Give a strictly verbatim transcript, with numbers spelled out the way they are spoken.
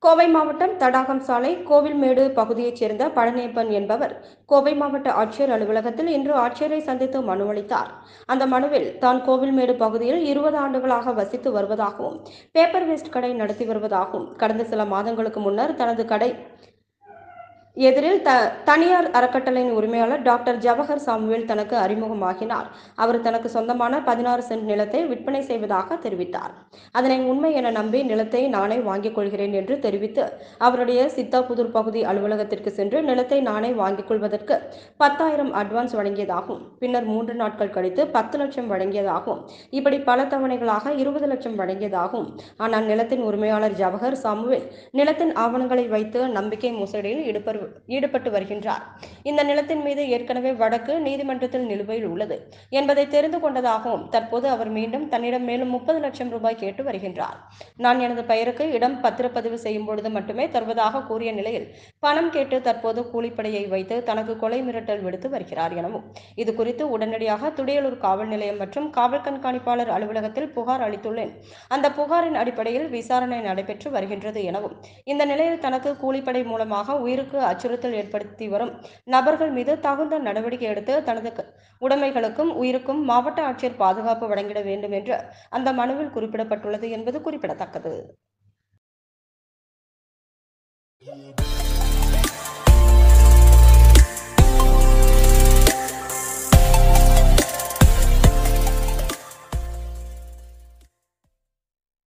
கோவை மாவட்டம் தடாகம் சாலை கோவில்மேடு பகுதியைச் சேர்ந்த பழனியப்பன் என்பவர் கோவை மாவட்ட ஆட்சியர் அலுவலகத்தில் இன்று ஆட்சியரை சந்தித்து மனு அளித்தார். அந்த மனுவில் தான் கோவில்மேடு பகுதியில் இருபது ஆண்டுகளாக வசித்து வருவதாகவும் பேப்பர் வேஸ்ட் கடை நடத்தி வருவதாகவும் கடந்த சில மாதங்களுக்கு முன்னர் தனது கடை எதிரில் த தனியார் அறக்கட்டளையின் உரிமையாளர் டாக்டர் ஜவஹர் சாமுவேல் தனக்கு அறிமுகமாகினார். அவர் தனக்கு சொந்தமான பதினாறு சென்ட் நிலத்தை விற்பனை செய்வதாக தெரிவித்தார். அதனை உண்மை என நம்பி நிலத்தை நானே வாங்கிக் கொள்கிறேன் என்று தெரிவித்து அவருடைய சித்தாபுதூர் பகுதி அலுவலகத்திற்கு சென்று நிலத்தை நானே வாங்கிக் கொள்வதற்கு பத்தாயிரம் அட்வான்ஸ் வழங்கியதாகவும் பின்னர் மூன்று நாட்கள் கழித்து பத்து லட்சம் வழங்கியதாகவும் இப்படி பல தவணைகளாக இருபது லட்சம் வழங்கியதாகவும் ஆனால் நிலத்தின் உரிமையாளர் ஜவஹர் சாமுவேல் நிலத்தின் ஆவணங்களை வைத்து நம்பிக்கை மோசடியில் ஈடுபடு ஈடுபட்டு வருகின்றார். இந்த நிலத்தின் மீது ஏற்கனவே வழக்கு நீதிமன்றத்தில் நிலுவையில் உள்ளது என்பதை தெரிந்து கொண்டதாகவும் தற்போது அவர் மீண்டும் தன்னிடம் மேலும் முப்பது லட்சம் ரூபாய் கேட்டு வருகின்றார். நான் எனது பெயருக்கு இடம் பத்திரப்பதிவு செய்யும் பொழுது மட்டுமே தருவதாக கூறிய நிலையில் பணம் கேட்டு தற்போது கூலிப்படையை வைத்து தனக்கு கொலை மிரட்டல் விடுத்து வருகிறார் எனவும் இது குறித்து உடனடியாக துடியலூர் காவல் நிலையம் மற்றும் காவல் கண்காணிப்பாளர் அலுவலகத்தில் புகார் அளித்துள்ளேன். அந்த புகாரின் அடிப்படையில் விசாரணை நடைபெற்று வருகின்றது எனவும் இந்த நிலையில் தனக்கு கூலிப்படை மூலமாக உயிருக்கு அச்சுறுத்தல் ஏற்படுத்தி வரும் நபர்கள் மீது தகுந்த நடவடிக்கை எடுத்து தனது உடைமைகளுக்கும் உயிருக்கும் மாவட்ட ஆட்சியர் பாதுகாப்பு வழங்கிட வேண்டும் என்று அந்த மனுவில் குறிப்பிடப்பட்டுள்ளது என்பது குறிப்பிடத்தக்கது.